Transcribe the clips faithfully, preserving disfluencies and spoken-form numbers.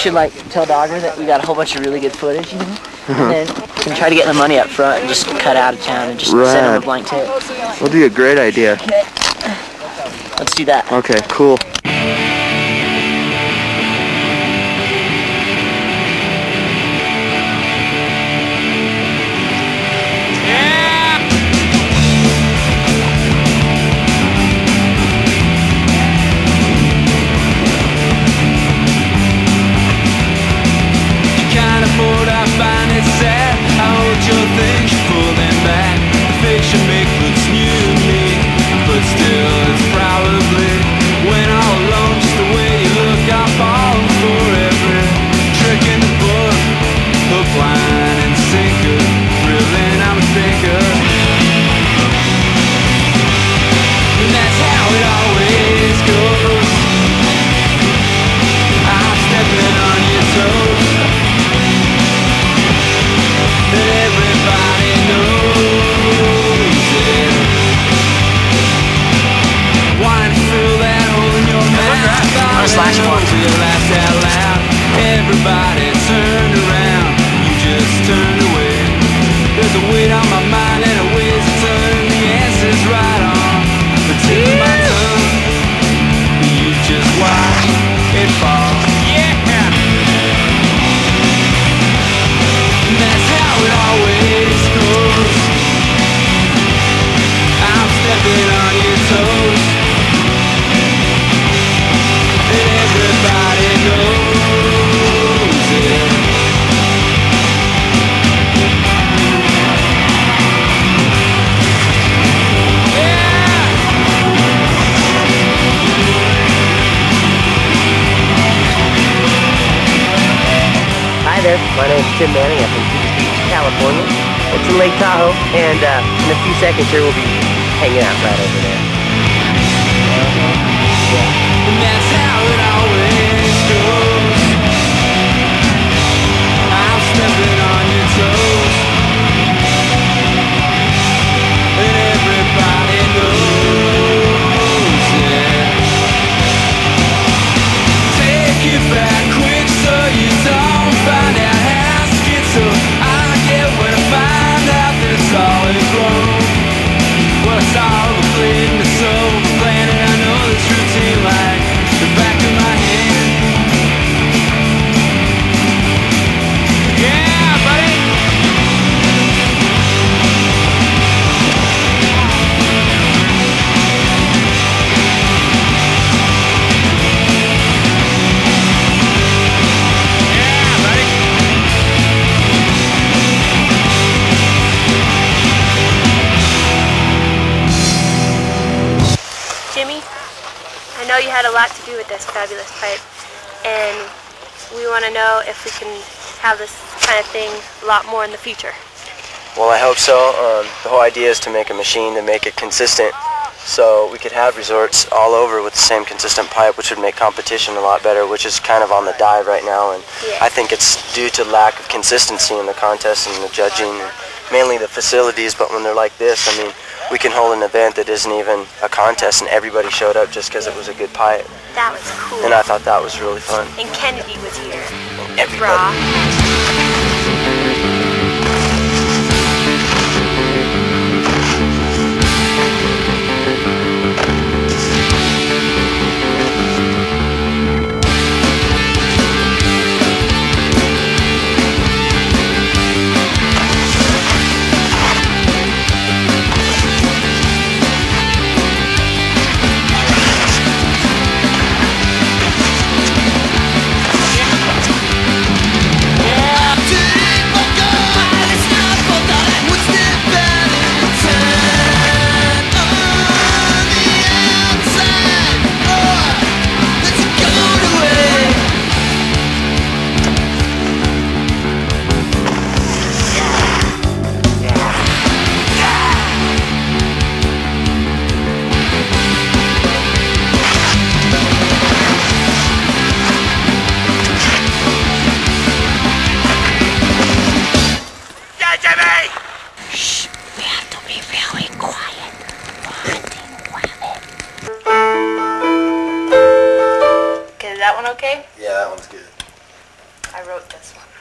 should like tell Dogger that we got a whole bunch of really good footage, you know? Uh-huh. And then we can try to get the money up front and just cut out of town and just Rad. send them a blank tape. That'll be a great idea. Okay. Let's do that. Okay, cool. Everybody turned around, you just turned away. There's a weight on my mind and a ways to turn the answers right on the tip of my tongue. You just watch it fall. Yeah! And that's how it always goes. I'm stepping on your toes, and everybody knows. My name is Tim Manning. I'm from East Beach, California. It's in Lake Tahoe, and uh, in a few seconds here we'll be hanging out right over there. Yeah. And that's how it always goes. I'm stepping on your toes, and everybody knows it. Take it back quick so you don't find out how to get so I get when I find out that it's all is wrong. Well, it's all the bleeding, the soul, the plan, and I know this routine like the back of my hand. Yeah, buddy. I know you had a lot to do with this fabulous pipe, and we want to know if we can have this kind of thing a lot more in the future. Well, I hope so. Um, the whole idea is to make a machine to make it consistent, so we could have resorts all over with the same consistent pipe, which would make competition a lot better, which is kind of on the dive right now, and yeah. I think it's due to lack of consistency in the contests and the judging, and mainly the facilities. But when they're like this, I mean, we can hold an event that isn't even a contest and everybody showed up just because it was a good pipe. That was cool. And I thought that was really fun. And Kennedy was here. And everybody. That one okay? Yeah, that one's good. I wrote this one.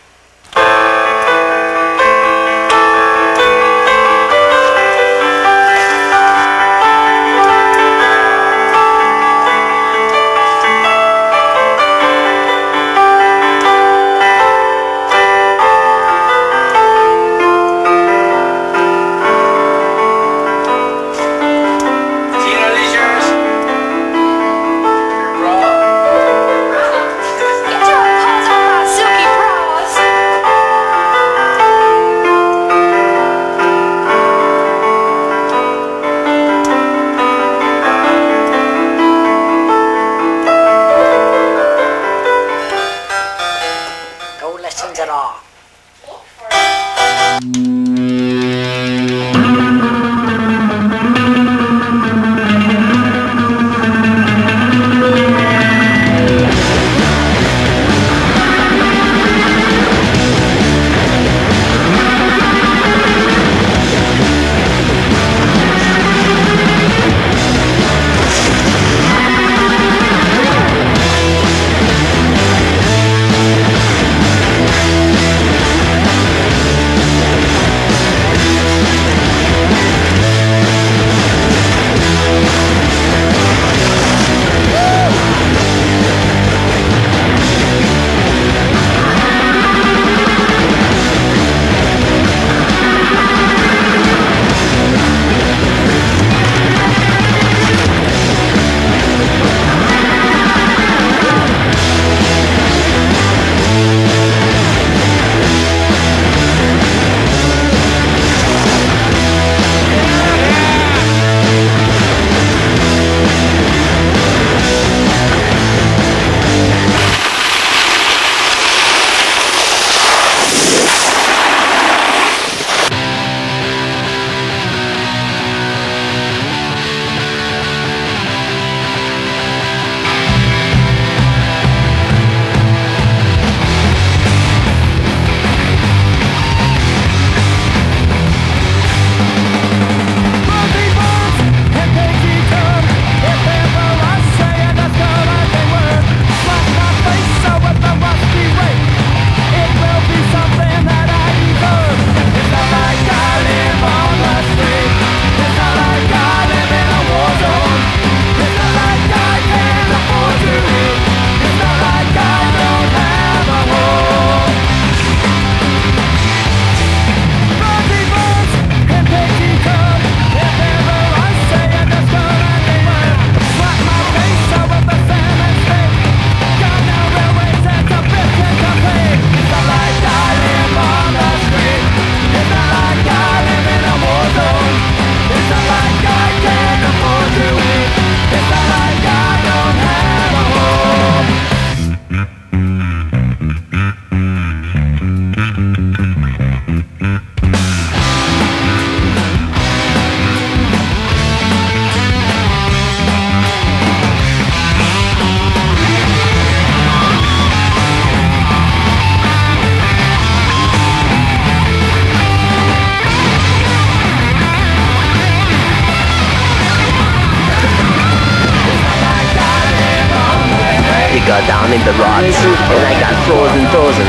Got down in the rods, and I got frozen, frozen.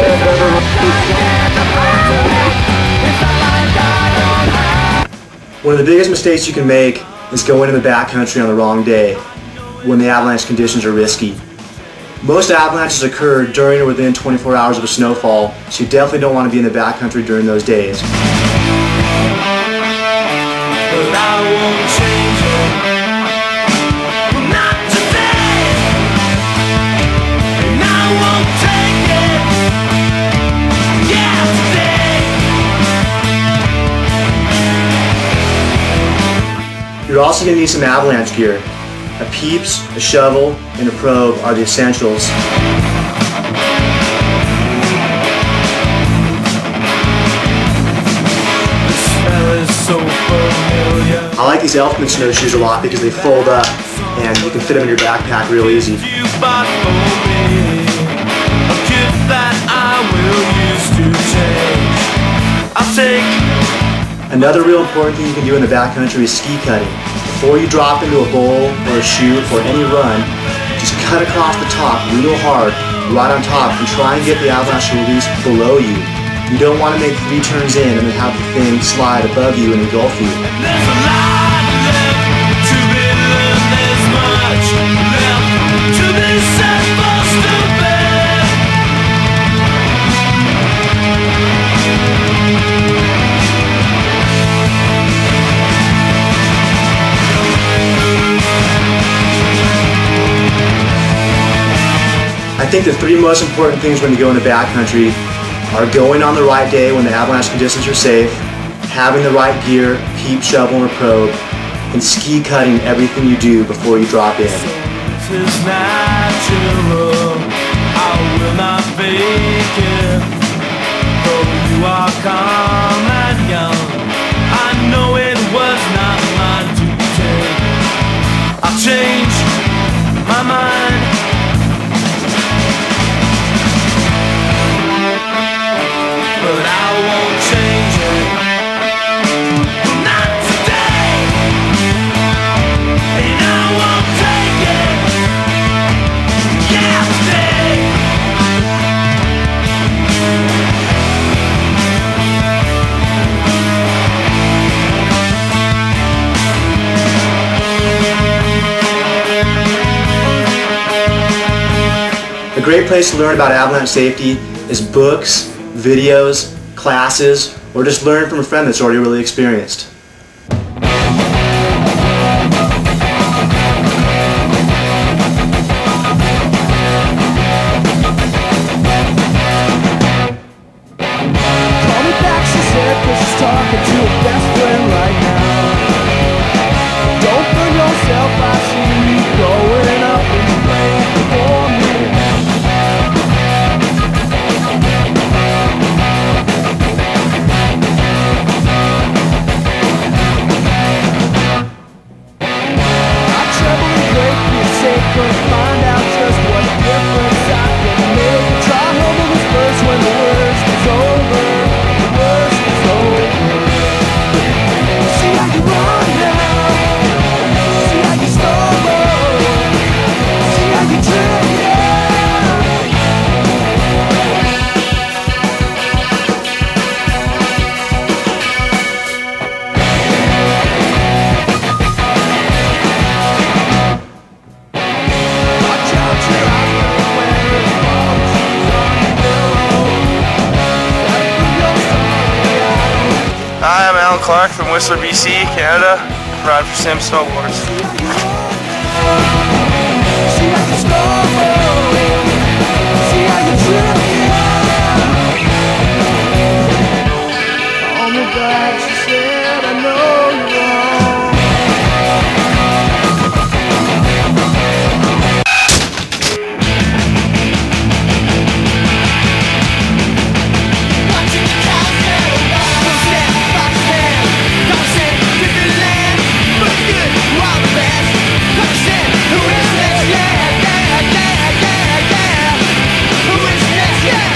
One of the biggest mistakes you can make is going in the backcountry on the wrong day, when the avalanche conditions are risky. Most avalanches occur during or within twenty-four hours of a snowfall, so you definitely don't want to be in the backcountry during those days. But I won't change it. Not today. And I won't take it. Yeah, today. You're also going to need some avalanche gear. A peeps, a shovel, and a probe are the essentials. I like these Elfman snowshoes a lot because they fold up and you can fit them in your backpack real easy. Another real important thing you can do in the backcountry is ski cutting. Before you drop into a bowl or a chute or any run, just cut across the top real hard right on top and try and get the avalanche to release below you. You don't want to make three turns in and then have the thing slide above you and engulf you. There's a lot left to be learned. There's much left to be said for stupid. I think the three most important things when you go in the backcountry are going on the right day when the avalanche conditions are safe, having the right gear, peep, shovel, or probe, and ski cutting everything you do before you drop in. Tis natural, I will not fake it. Though you are calm and young, I know it was not mine to take. I'll change my mind. But I won't change it. Not today. And I won't take it. Yeah, today. A great place to learn about avalanche safety is books, videos, classes, or just learn from a friend that's already really experienced. Call me back, she said, 'cause she's talking to her best friend right now. Don't burn yourself, I see you going up in flames before me. I trouble and break you safe, couldn't find out just what difference I can make. Try holding this verse when the worst is over. The worst is over. See how you run now. See how you stumble. See how you trip, yeah. Watch out, your eyes don't wear it. Palm trees on the pillow. Gotta prove you're sorry, I don't. Hi, I'm Alan Clarke from Whistler, B C, Canada. Ride for Sim Snowboards. See how you stumble. See how you trip, yeah. Call me back, she said, I know you're wrong. Watching the cows go by. Come stand, box stand. Come stand, different land. But good, wild the best. Come stand, who is next? Yeah, yeah, yeah, yeah, yeah. Who is next? Yeah.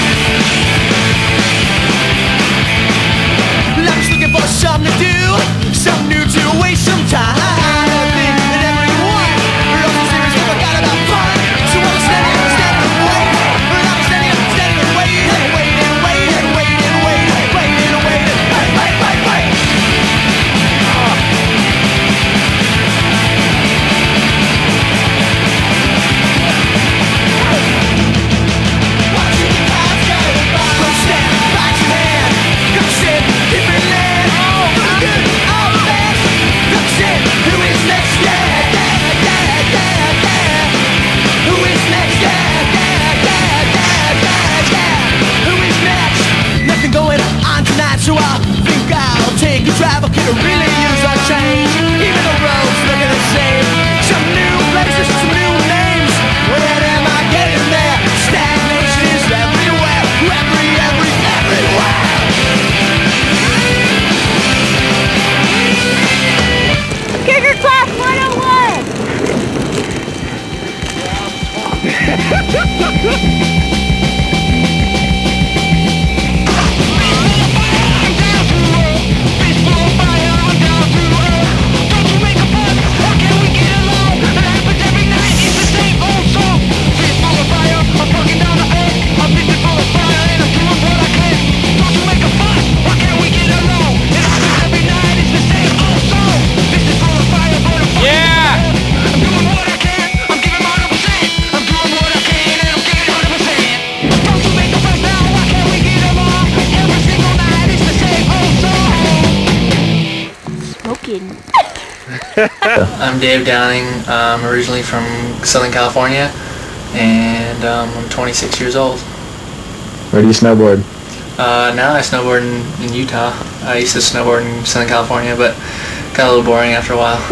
Life's looking for something to do, something new to waste some time. Think that everyone loves the series, but forgot about fun. So I'm standing, standing and waiting. But I'm standing, standing and waiting, and waiting, waiting, waiting, waiting, waiting, waiting. Wait, wait, wait, wait. Watching the clouds go by. Come stand, back your hand. Come sit, different land. For the good, all the best. Come sit, who is next? Yeah, yeah, yeah, yeah, yeah. Who is next? Yeah, yeah, yeah, yeah, yeah, yeah. Who is next? Nothing going on tonight, so I think I'll take a drive. I could really use a change. Even the roads looking the same. Some new places, some new names. When am I getting there? Stagnation is everywhere. Every, every, everywhere. Kicker Class one oh one! Fire on didn't. I'm Dave Downing. I'm originally from Southern California, and um, I'm twenty-six years old. Where do you snowboard? Uh, now I snowboard in, in Utah. I used to snowboard in Southern California, but got a little boring after a while.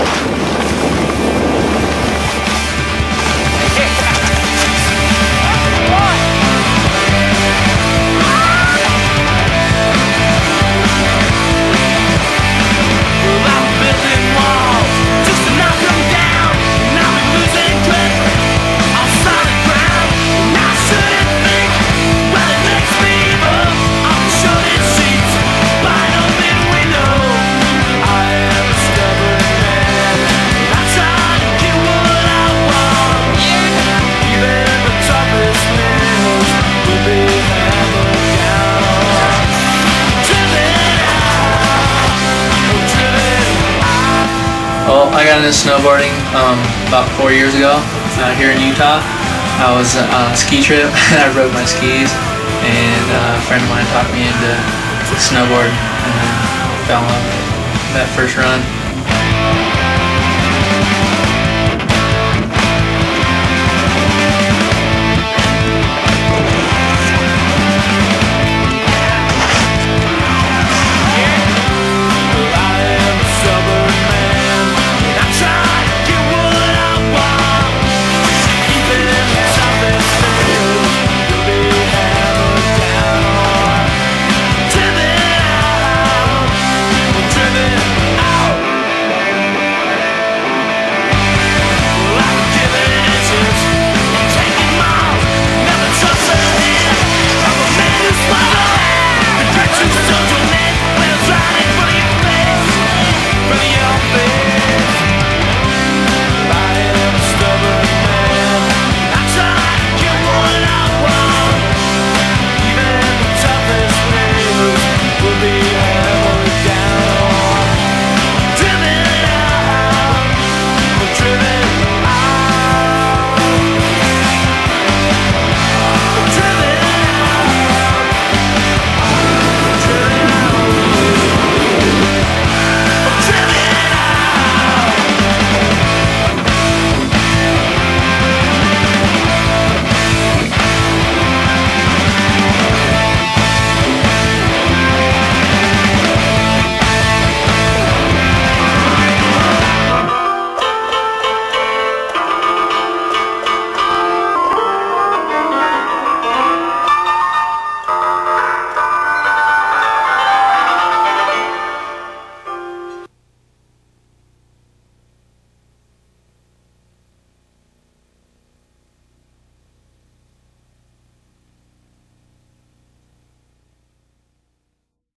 Well, I got into snowboarding um, about four years ago uh, here in Utah. I was uh, on a ski trip and I rode my skis, and uh, a friend of mine talked me into snowboard, and I fell in love with that first run.